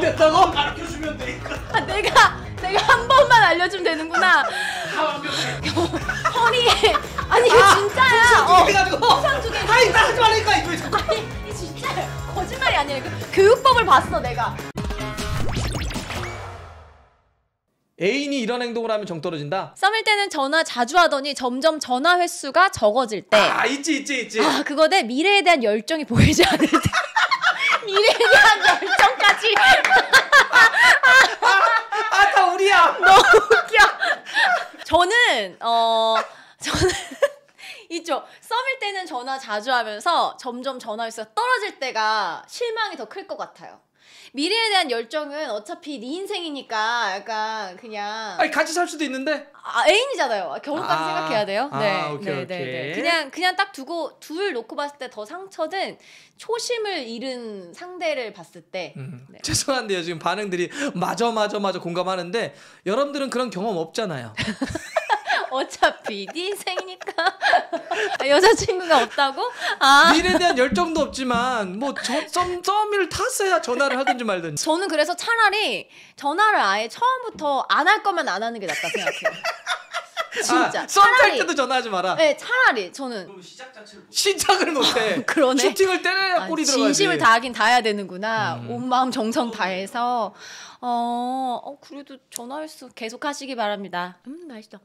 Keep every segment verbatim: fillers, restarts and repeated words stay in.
된다고? 가르쳐주면 되니까. 아, 내가 내가 한 번만 알려주면 되는구나. 다 완벽해. 허니 아니 이거 아, 진짜야. 풍선 해가지고. 풍선 두 개. 아이 나 하지 말라니까 이거 자꾸. 아니 이 진짜 거짓말이 아니라 이거 교육법을 봤어 내가. 애인이 이런 행동을 하면 정 떨어진다? 썸일 때는 전화 자주 하더니 점점 전화 횟수가 적어질 때. 아 있지 있지 있지. 아 그거 대 미래에 대한 열정이 보이지 않을 때. 미래에 대한 열정까지. 아 다 우리야. 너무 웃겨. 저는 어 저는 있죠. 썸일 때는 전화 자주 하면서 점점 전화 횟수가 떨어질 때가 실망이 더 클 것 같아요. 미래에 대한 열정은 어차피 네 인생이니까 약간 그냥 아니 같이 살 수도 있는데. 아, 애인이잖아요. 결혼까지 아, 생각해야 돼요. 아, 네, 오케이, 네, 오케이. 네, 네. 그냥 그냥 딱 두고 둘 놓고 봤을 때 더 상처는 초심을 잃은 상대를 봤을 때. 음, 네. 죄송한데요 지금 반응들이 맞아 맞아 맞아 공감하는데 여러분들은 그런 경험 없잖아요. 어차피 네 인생이니까 여자친구가 없다고? 아. 미래에 대한 열정도 없지만 뭐썸 썸을 탔어야 전화를 하든지 말든지. 저는 그래서 차라리 전화를 아예 처음부터 안 할 거면 안 하는 게 낫다 생각해요. 진짜. 아, 썸 탈 차라리. 때도 전화하지 마라. 네, 차라리 저는. 그럼 시작 자체를 못. 시작을 못해. 그러네. 슈팅을 때려야 아, 골이 들어가지. 진심을 다하긴 다해야 되는구나. 음. 온 마음 정성 다해서 어, 어 그래도 전화 횟수 계속 하시기 바랍니다. 음 맛있어.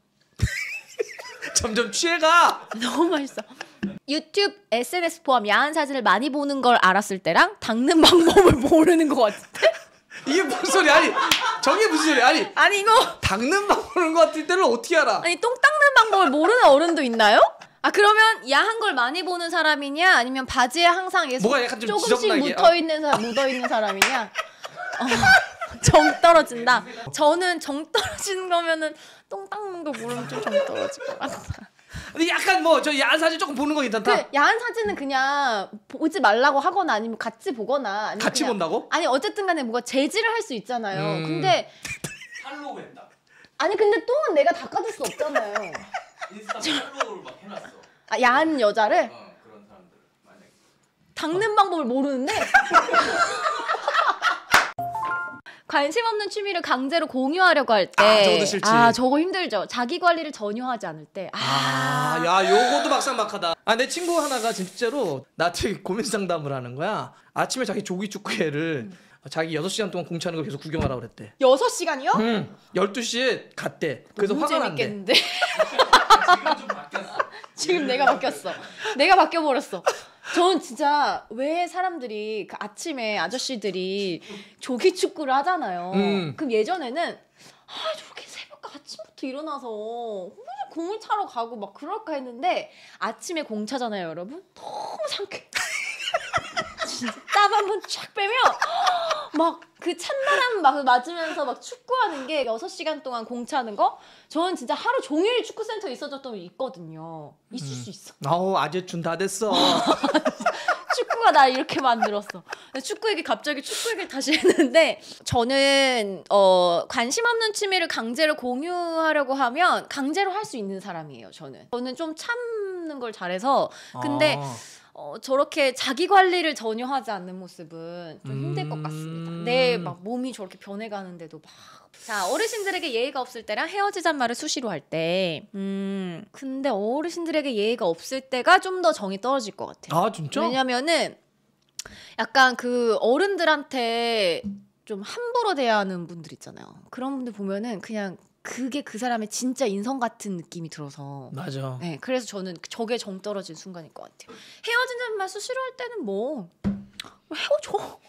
점점 취해가. 너무 맛있어. 유튜브, 에스엔에스 포함 야한 사진을 많이 보는 걸 알았을 때랑 닦는 방법을 모르는 것 같은데? 이게 무슨 소리? 아니 저게 무슨 소리? 아니 아니 이거 닦는 방 보는 것 같을 때는 어떻게 알아? 아니 똥 닦는 방법을 모르는 어른도 있나요? 아 그러면 야한 걸 많이 보는 사람이냐 아니면 바지에 항상 뭐가 약간 좀 조금씩 지저분하게, 묻어 있는 사 묻어 있는 사람이냐? 어, 정 떨어진다. 저는 정 떨어지는 거면은 똥 닦는 거 모르면 좀 정 떨어질 것 같다. 근데 약간 뭐 저 야한 사진 조금 보는 거 괜찮다. 그 야한 사진은 그냥 보지 말라고 하거나 아니면 같이 보거나 아니면 같이 그냥, 본다고? 아니 어쨌든 간에 뭔가 제지를 할 수 있잖아요. 음. 근데 팔로우 했다. 아니 근데 똥은 내가 닦아줄 수 없잖아요. 인스타 팔로우를 막 해놨어. 아 야한 여자를 어 그런 사람들 만약에. 닦는 방법을 모르는데 관심 없는 취미를 강제로 공유하려고 할 때 아, 저것도 싫지. 아 저거 힘들죠. 자기 관리를 전혀 하지 않을 때 아, 아, 야, 요것도 막상막하다. 아, 내 친구 하나가 진짜로 나한테 고민 상담을 하는 거야. 아침에 자기 조기 축구회를 음. 자기 여섯 시간 동안 공차는 걸 계속 구경하라고 그랬대. 여섯 시간이요? 응. 열두 시에 갔대. 그래서 너무 화가 난대. 재밌겠는데. 지금 좀 바뀌었어. 지금 내가 바뀌었어. 내가 바뀌어 버렸어. 저는 진짜 왜 사람들이 그 아침에 아저씨들이 조기 축구를 하잖아요. 음. 그럼 예전에는 아 저렇게 새벽 아침부터 일어나서 공을 차러 가고 막 그럴까 했는데 아침에 공 차잖아요, 여러분. 너무 상쾌. 진짜 땀 한 번 쫙 빼면 막 그 찬바람 막 맞으면서 막 축구하는 게 여섯 시간 동안 공 차는 거 저는 진짜 하루 종일 축구센터에 있어줬던 적 있거든요. 있을 수 있어. 아우, 아재춘 다 됐어. 축구가 나 이렇게 만들었어. 축구 얘기 갑자기 축구 얘기를 다시 했는데 저는 어 관심 없는 취미를 강제로 공유하려고 하면 강제로 할 수 있는 사람이에요. 저는 저는 좀 참는 걸 잘해서 근데 아. 어, 저렇게 자기 관리를 전혀 하지 않는 모습은 좀 힘들 것 같습니다. 음. 내 막 몸이 저렇게 변해가는데도 막. 자, 어르신들에게 예의가 없을 때랑 헤어지잔 말을 수시로 할 때. 음, 근데 어르신들에게 예의가 없을 때가 좀 더 정이 떨어질 것 같아요. 아, 진짜? 왜냐면은 약간 그 어른들한테 좀 함부로 대하는 분들 있잖아요. 그런 분들 보면은 그냥 그게 그 사람의 진짜 인성 같은 느낌이 들어서 맞아. 네, 그래서 저는 저게 정 떨어진 순간일 것 같아요. 헤어진다는 말 수시로 할 때는 뭐 헤어져.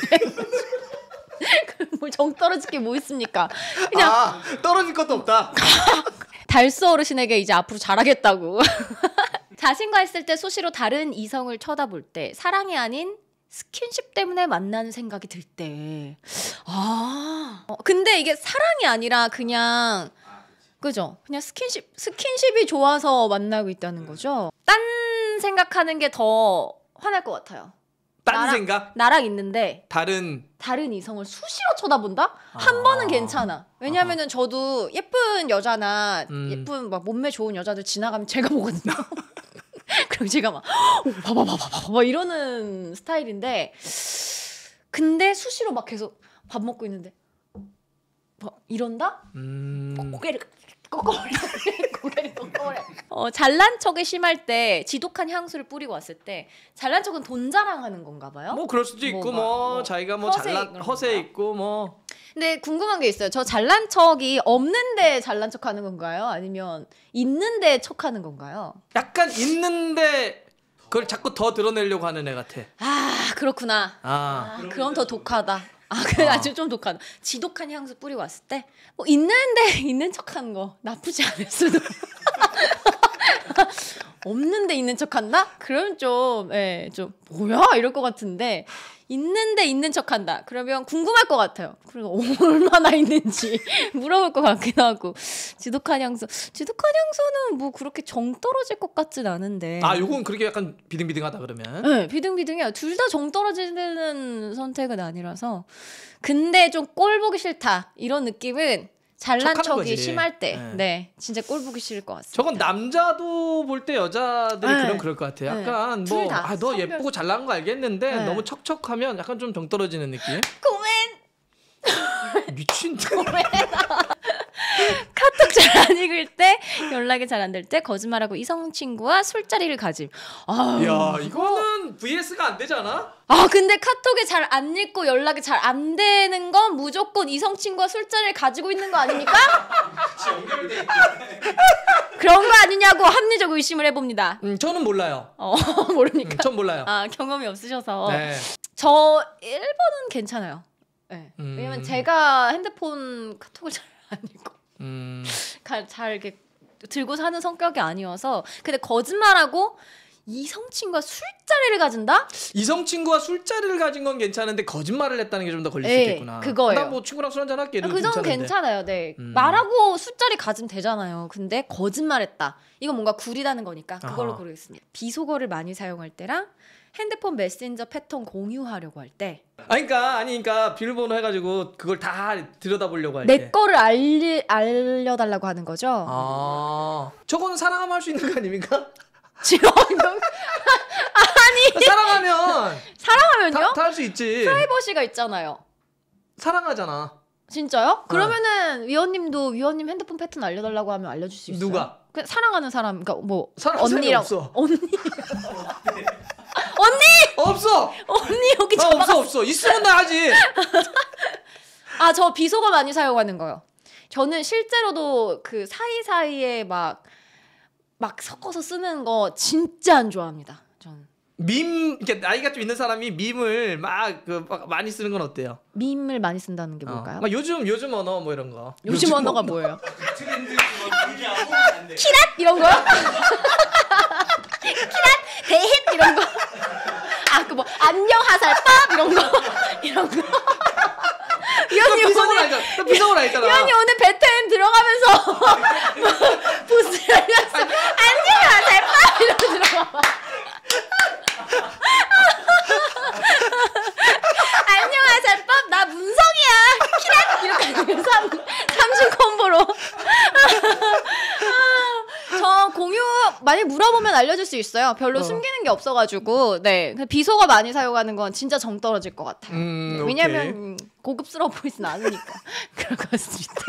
뭘 정 떨어질 게 뭐 있습니까? 그냥 아, 떨어질 것도 없다. 달수 어르신에게 이제 앞으로 잘하겠다고. 자신과 있을 때 수시로 다른 이성을 쳐다볼 때 사랑이 아닌 스킨십 때문에 만나는 생각이 들 때. 아. 어, 근데 이게 사랑이 아니라 그냥 그죠? 그냥 스킨십 스킨십이 좋아서 만나고 있다는 거죠. 딴 생각하는 게 더 화날 것 같아요. 딴 나랑, 생각? 나랑 있는데 다른 다른 이성을 수시로 쳐다본다? 한 아. 번은 괜찮아. 왜냐면은 저도 예쁜 여자나 음. 예쁜 막 몸매 좋은 여자들 지나가면 제가 보거든요. 그럼 제가 막 봐봐 봐봐 봐봐 막 이러는 스타일인데 근데 수시로 막 계속 밥 먹고 있는데 뭐 이런다? 음. 고개를 꺾어버려. 고개를 꺾어버려. 어, 잘난 척이 심할 때 지독한 향수를 뿌리고 왔을 때 잘난 척은 돈 자랑하는 건가 봐요? 뭐 그럴 수도 있고 뭐가, 뭐, 뭐 자기가 뭐 허세 잘난 이런 허세 건가? 있고 뭐. 근데 궁금한 게 있어요. 저 잘난 척이 없는데 잘난 척하는 건가요? 아니면 있는데 척하는 건가요? 약간 있는데 그걸 자꾸 더 드러내려고 하는 애 같아. 아 그렇구나. 아. 아, 그럼 더 독하다. 아, 그 아. 아주 좀 독하다. 지독한 향수 뿌리고 왔을 때, 뭐 있는데 있는 척하는 거 나쁘지 않을 수도. 없는데 있는 척한다? 그럼 좀, 예, 좀 뭐야 이럴 것 같은데 있는데 있는 척한다. 그러면 궁금할 것 같아요. 그리고 얼마나 있는지 물어볼 것 같기도 하고. 지독한 향수, 지독한 향수는 뭐 그렇게 정 떨어질 것 같진 않은데. 아, 요건 그렇게 약간 비등비등하다 그러면. 네, 비등비등해요. 둘 다 정 떨어지는 선택은 아니라서. 근데 좀 꼴 보기 싫다. 이런 느낌은 잘난 척하는 척이 거지. 심할 때. 네. 네. 진짜 꼴 보기 싫을 것 같습니다. 저건 남자도 볼 때 여자들이 네. 그런 그럴 것 같아. 약간 둘 뭐 다. 아 너 성별- 예쁘고 잘난 거 알겠는데 네. 너무 척척하면 약간 좀 정 떨어지는 느낌. 고멘! 미친. 카톡 잘 안 읽을 때, 연락이 잘 안 될 때, 거짓말하고 이성 친구와 술자리를 가짐. 아, 야, 이거는 브이에스가 안 되잖아. 아 근데 카톡에 잘 안 읽고 연락이 잘 안 되는 건 무조건 이성 친구와 술자리를 가지고 있는 거 아닙니까? 같이 연결돼 있는. 그런 거 아니냐고 합리적 의심을 해봅니다. 음, 저는 몰라요. 어 모르니까. 음, 전 몰라요. 아 경험이 없으셔서. 네. 저 일 번은 괜찮아요. 네. 음. 왜냐면 제가 핸드폰 카톡을 잘 안 읽고 음. 가- 잘 이렇게 들고 사는 성격이 아니어서. 근데 거짓말하고 이성 친구가 술자리를 가진다? 이성 친구와 술자리를 가진 건 괜찮은데 거짓말을 했다는 게 좀 더 걸릴 수 네, 있겠구나. 그거예요. 나 뭐 친구랑 술 한잔 할게. 아, 그 정도 괜찮아요. 네. 음. 말하고 술자리 가지면 되잖아요. 근데 거짓말했다. 이건 뭔가 구리다는 거니까 그걸로 아하. 고르겠습니다. 비속어를 많이 사용할 때랑 핸드폰 메신저 패턴 공유하려고 할 때. 아, 그러니까 아니, 그러니까 비밀번호 해가지고 그걸 다 들여다보려고 할 때. 내 거를 알리, 알려달라고 하는 거죠. 아, 저거는 사랑하면 할 수 있는 거 아닙니까? 지금 사랑하면 사랑하면요? 다 할 수 있지. 프라이버시가 있잖아요. 사랑하잖아. 진짜요? 그러면은 위원님도 위원님 핸드폰 패턴 알려달라고 하면 알려줄 수 있어요? 누가? 그 사랑하는 사람, 그러니까 뭐 사랑하는 사람이 언니랑 없어. 언니 언니 없어. 언니 여기 나 잡아가. 없어 없어. 있으면 나 하지. 아, 저 비속어 많이 사용하는 거요. 저는 실제로도 그 사이사이에 막, 막 섞어서 쓰는 거 진짜 안 좋아합니다. 저는. 밈, 이렇게 나이가 좀 있는 사람이 밈을 막, 그, 막 많이 쓰는 건 어때요? 밈을 많이 쓴다는 게 어. 뭘까요? 막 요즘 요즘 언어 뭐 이런 거. 요즘 언어가 뭐예요? 트렌드 그게 아무것도 안 돼. 이런 거요? 키랏 대힙 이런 거. 아, 그 뭐 안녕 하살밥 이런 거. 이런 거. 위원님 비속어를 오늘 알잖아. 너 비속어를 알잖아. 위원님 오늘 베트남 들어가면서 부스를 하면서 안녕 하살밥 이러고 들어가. 안녕 하살밥 나 문성이야. 키랏 이렇게 삼 삼중 콤보로. 저 공유 많이 물어보면 알려줄 수 있어요. 별로 어. 숨기는 게 없어가지고. 네, 비속어 많이 사용하는 건 진짜 정 떨어질 것 같아요. 음, 네, 오케이. 왜냐면 고급스러워 보이진 않으니까. 그럴 것 같습니다.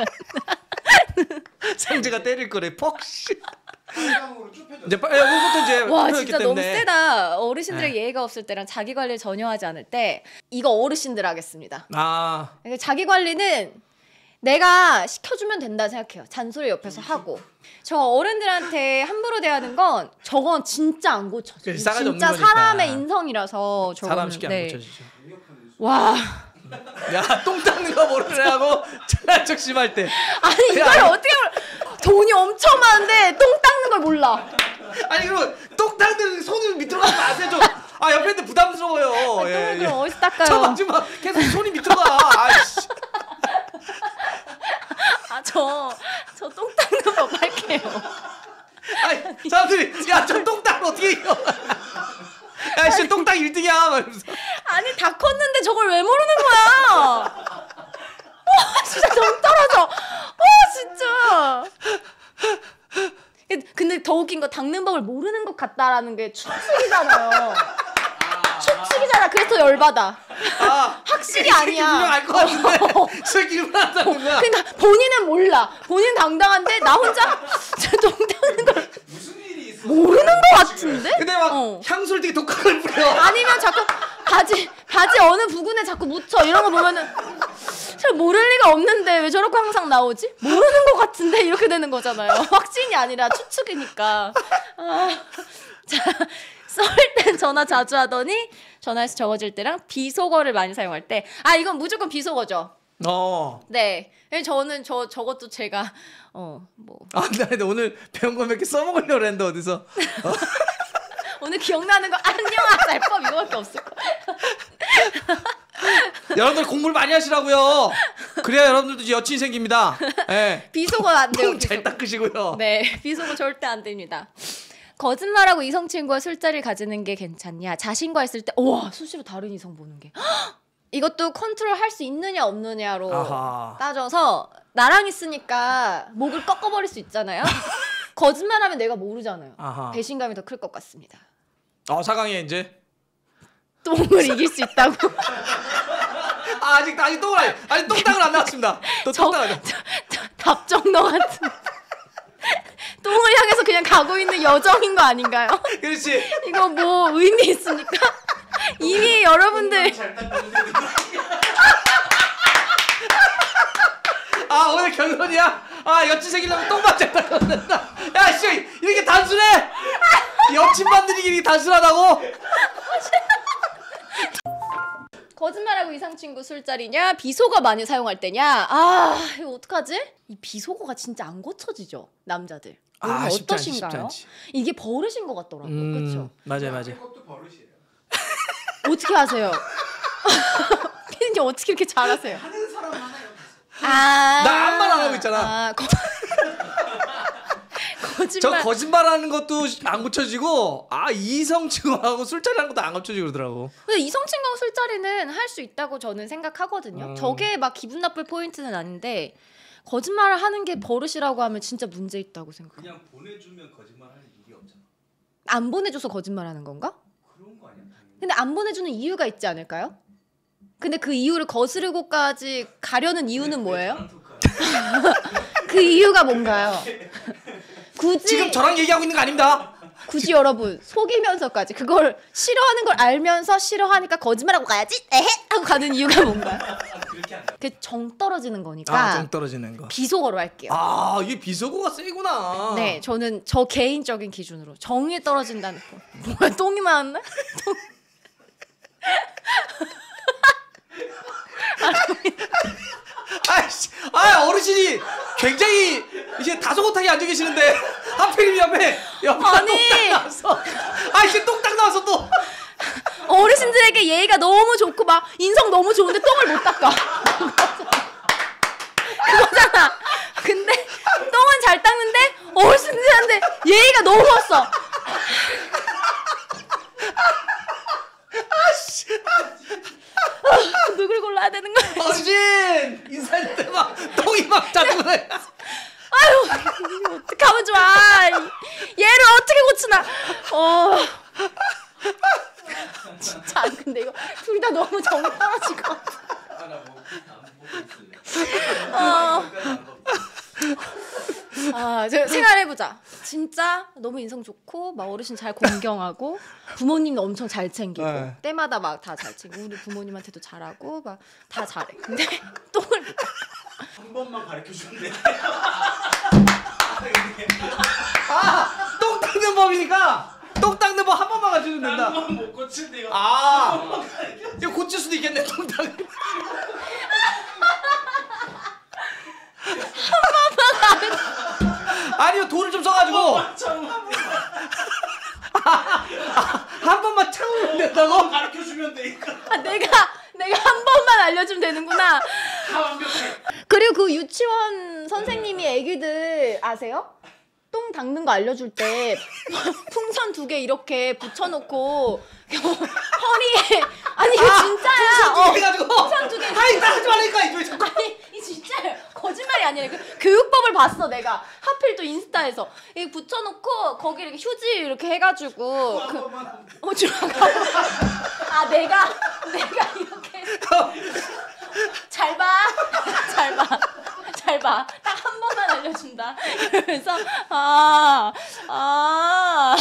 상제가 때릴 거래. 퍽시. 상상으로 좁혀져. 이제 빨리 이거부터 이제 와 표현했기 진짜 너무 때문에. 세다. 어르신들의 네. 예의가 없을 때랑 자기 관리를 전혀 하지 않을 때 이거 어르신들 하겠습니다. 아, 그러니까 자기 관리는 내가 시켜주면 된다 생각해요. 잔소리 옆에서 하고. 저 어른들한테 함부로 대하는 건 저건 진짜 안 고쳐져. 그래, 싸가지 진짜 없는 거니까. 사람의 인성이라서 저거는. 사람 쉽게 안 네. 고쳐지죠. 와 야, 똥 닦는 거 모르는 애하고 잘난 척 심할 때. 아니 이걸 야, 어떻게 몰라. 돈이 엄청 많은데 똥 닦는 걸 몰라. 아니 그럼 똥 닦는 손을 밑으로 가지 마세요 좀. 아, 옆에 있는데 부담스러워요. 똥을 예, 그럼 예. 어디서 닦아요? 저 마지막 계속 손이 밑으로 가. 아이씨. 아 저 저 똥 닦는 법 할게요. 아니, 사람들이 야, 저 똥 닦는 어떻게 이겨? 야, 씨, 똥 닦 일 등이야. 막 이러면서. 아니 다 컸는데 저걸 왜 모르는 거야? 와 진짜 정 떨어져. 와 진짜. 근데 더 웃긴 거 닦는 법을 모르는 것 같다라는 게 추측이잖아요. 추측이잖아. 그래서 열받아. 아, 확실히 아니야. 분명 알것 같은데 슬기를 한다는 거야. 그러니까 본인은 몰라. 본인 당당한데 나 혼자 똥 닦는 걸 무슨 일이 있어? 모르는 것 같은데? 근데 막 어. 향수를 되게 독하게 뿌려. 아니면 자꾸 바지 바지 어느 부분에 자꾸 묻혀 이런 거 보면은 잘 모를 리가 없는데 왜 저렇게 항상 나오지? 모르는 것 같은데 이렇게 되는 거잖아요. 확신이 아니라 추측이니까. 아, 자, 썰 땐 전화 자주 하더니 전화해서 적어질 때랑 비속어를 많이 사용할 때. 아 이건 무조건 비속어죠. 어. 네. 저는 저 저것도 제가 어 뭐 아, 나 근데 오늘 배운 거 몇 개 써먹으려고 했는데 어디서. 어? 오늘 기억나는 거 안녕하 잘법 이거밖에 없을 거야. 여러분들 공부를 많이 하시라고요. 그래야 여러분들도 여친 생깁니다. 예. 비속어 안 돼요. 잘 비속어. 닦으시고요. 네, 비속어 절대 안 됩니다. 거짓말하고 이성 친구와 술자리를 가지는 게 괜찮냐? 자신과 있을 때, 와 수시로 다른 이성 보는 게. 이것도 컨트롤 할 수 있느냐 없느냐로 아하. 따져서 나랑 있으니까 목을 꺾어버릴 수 있잖아요. 거짓말하면 내가 모르잖아요. 아하. 배신감이 더 클 것 같습니다. 어, 사강에 이제. 똥을 이길 수 있다고. 아, 아직 아직 똥을 안, 아직 똥땅을 안 나왔습니다. 또 저- 똥땅 안 나왔. 답정너 같은. 똥을 향해서 그냥 가고 있는 여정인 거 아닌가요? 그렇지. 이거 뭐 의미 있습니까? 이미 여러분들 잘 닦는데 아, 오늘 결론이야. 아, 여친 생기려면 똥만 잘 닦는다. 야, 씨, 이렇게 단순해? 여친 만드는 게 이렇게 단순하다고? 거짓말하고 이상 친구 술자리냐 비속어 많이 사용할 때냐 아 이거 어떡하지? 이 비속어가 진짜 안 고쳐지죠 남자들. 여러분 아, 쉽지 않지, 쉽지 어떠신가요? 않지. 이게 버릇인 것 같더라고요. 그렇죠? 맞아요, 맞아요. 그것도 버릇이에요. 어떻게 하세요? 피디님 어떻게 이렇게 잘하세요? 하는 사람 하나요. 아, 나 아무 말 안 하고 있잖아. 아, 거... 저 거짓말. 거짓말하는 것도 안 고쳐지고, 아, 이성 친구하고 술자리하는 것도 안 고쳐지고 그러더라고. 근데 이성 친구하고 술자리는 할 수 있다고 저는 생각하거든요. 음. 저게 막 기분 나쁠 포인트는 아닌데 거짓말을 하는 게 버릇이라고 하면 진짜 문제 있다고 생각해요. 그냥 보내주면 거짓말할 일이 없잖아. 안 보내줘서 거짓말하는 건가? 그런 거 아니야? 당연히. 근데 안 보내주는 이유가 있지 않을까요? 근데 그 이유를 거스르고까지 가려는 이유는 뭐예요? 저랑 토크하네. 그 이유가 뭔가요? 굳이 지금 저랑 얘기하고 있는 거 아닙니다. 굳이 여러분 속이면서까지 그걸 싫어하는 걸 알면서 싫어하니까 거짓말하고 가야지 에헤 하고 가는 이유가 뭔가요? 아, 그렇게 안 돼. 그 정 떨어지는 거니까 아, 정 떨어지는 거. 비속어로 할게요. 아, 이게 비속어가 세구나. 네, 저는 저 개인적인 기준으로 정이 떨어진다는 거. 뭐야 똥이 나왔나? 똥. 아이씨, 아, 어르신이 굉장히 이제 다소곳하게 앉아 계시는데 하필이면 옆에 옆에 아니. 똥딱 나왔어. 아이씨, 똥딱 나왔어 또. 어르신들에게 예의가 너무 좋고 막 인성 너무 좋은데 똥을 못 닦아. 그거잖아. 근데 똥은 잘 닦는데 어르신들한테 예의가 너무 없어. 아, 누굴 골라야 되는 거야? 어르신 인사할 때 막 똥이 막 자꾸 나. 아유, 이거 어떻게 하면 좋아? 얘를 어떻게 고치나? 어. 진짜 안 근데 이거 둘 다 너무 정 떨어질 것 같아. 아, 나 뭐, 안 보고 있을래. 어. 아, 저 생활해보자. 진짜 너무 인성 좋고 막 어르신 잘 공경하고 부모님도 엄청 잘 챙기고 네. 때마다 막 다 잘 챙기고 우리 부모님한테도 잘하고 막 다 잘해. 근데 똥을 못 닦아. 한 번만 가르쳐 주면 돼. 아, 똥 닦는 법이니까 똥 닦는 법 한 번만 가르쳐주면 된다. 한번 못 고친데 이거. 아, 이거 고칠 수도 있겠네, 똥 닦는. 아니요, 돈을 좀 써가지고 참. 한 번만 참으면 된다고? 가르쳐 주면 되니까. 아, 내가 내가 한 번만 알려주면 되는구나. 다 완벽해. 그리고 그 유치원 선생님이 애기들 아세요? 똥 닦는 거 알려줄 때 풍선 두 개 이렇게 붙여놓고 허리에 아니 이거 진짜야. 풍선 두 개 해가지고 풍선 두 개. 아이, 나 하지 말라니까 이거 자꾸. 아니 이 진짜예요. 거짓말이 아니라 그 교육법을 봤어 내가. 하필 또 인스타에서 이 붙여놓고 거기 이렇게 휴지 이렇게 해가지고 그 어, 아 내가 내가 이렇게 잘 봐, 잘 봐, 잘 봐. 딱 한 번만 알려준다. 그래서 아, 아.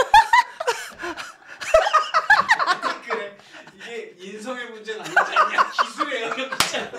그래 이게 인성의 문제는 아니지 않냐 기술의 영역이잖아.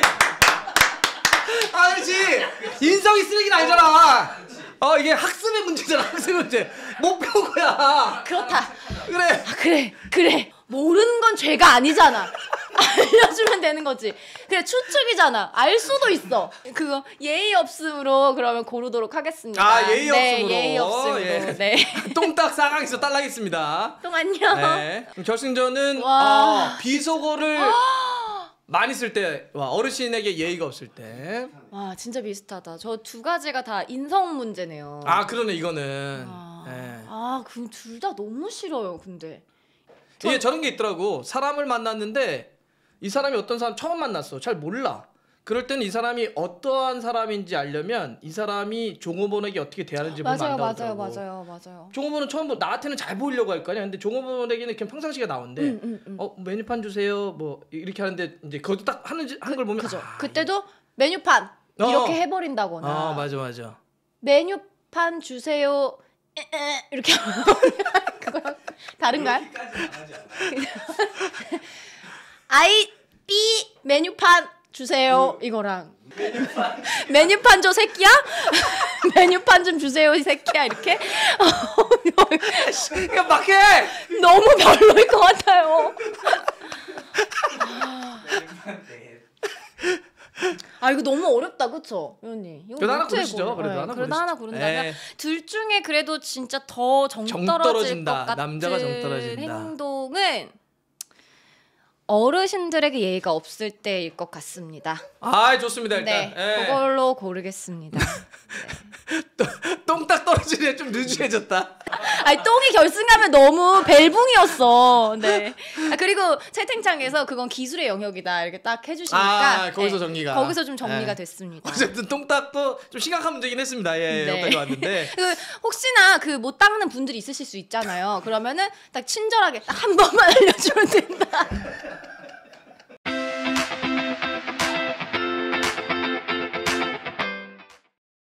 아 그렇지. 인성이 쓰레기는 아니잖아. 어 이게 학습의 문제잖아. 학습의 문제. 못 배운 거야. 그렇다. 그래. 아, 그래, 그래. 모르는 건 죄가 아니잖아. 알려주면 되는 거지. 그래 추측이잖아. 알 수도 있어. 그거 예의 없음으로 그러면 고르도록 하겠습니다. 아 예의 네, 없음으로. 예의 없음으로. 예. 네. 똥딱 쌍항에서 딸락했습니다. 똥 안녕. 네. 그럼 결승전은 와. 어, 비속어를 많이 쓸 때, 와, 어르신에게 예의가 없을 때. 와 진짜 비슷하다. 저 두 가지가 다 인성 문제네요. 아 그러네 이거는. 아, 예. 아 그럼 둘 다 너무 싫어요. 근데 이게 저런 게 있더라고. 사람을 만났는데 이 사람이 어떤 사람 처음 만났어. 잘 몰라. 그럴 때는 이 사람이 어떠한 사람인지 알려면 이 사람이 종업원에게 어떻게 대하는지 보면 맞아요, 안다고 맞아요, 하더라고. 맞아요, 맞아요. 종업원은 처음 보 나한테는 잘 보이려고 할 거 아니야. 근데 종업원에게는 그냥 평상시가 나온대. 음, 음, 음. 어 메뉴판 주세요. 뭐 이렇게 하는데 이제 그것도 딱 하는 하는 걸 보면 그죠. 아, 그때도 메뉴판 어. 이렇게 해버린다거나. 아 맞아 맞아. 메뉴판 주세요. 에, 에, 이렇게 그거랑 다른가요? 여기까지는 안 하지 않아. 아이 B 메뉴판 주세요. 이거랑 메뉴판 메뉴판 줘 새끼야? 메뉴판 좀 주세요 이 새끼야 이렇게 그러니까 막해. 너무 별로일 것 같아요. 아 이거 너무 어렵다 그쵸 의원님? 이거 그래도 하나 어떻게 고르시죠. 고르- 그래도 네, 하나 그래도 고르시죠. 하나 고른다면 에. 둘 중에 그래도 진짜 더 정 정 떨어질 떨어진다. 것 같은 남자가 정 떨어진다. 행동은 어르신들에게 예의가 없을 때일 것 같습니다. 아 좋습니다 일단. 네, 예. 그걸로 고르겠습니다. 똥딱 떨어지네. 좀 느주해졌다. 아니 똥이 결승하면 너무 벨붕이었어. 네. 아, 그리고 채팅창에서 그건 기술의 영역이다 이렇게 딱 해주시니까 아, 거기서 네, 정리가. 거기서 좀 정리가 네. 됐습니다. 어쨌든 똥딱도 좀 심각한 문제긴 했습니다. 예, 네. 여기까지 왔는데. 그 혹시나 그 못 닦는 분들이 있으실 수 있잖아요. 그러면은 딱 친절하게 딱 한 번만 알려주면 된다.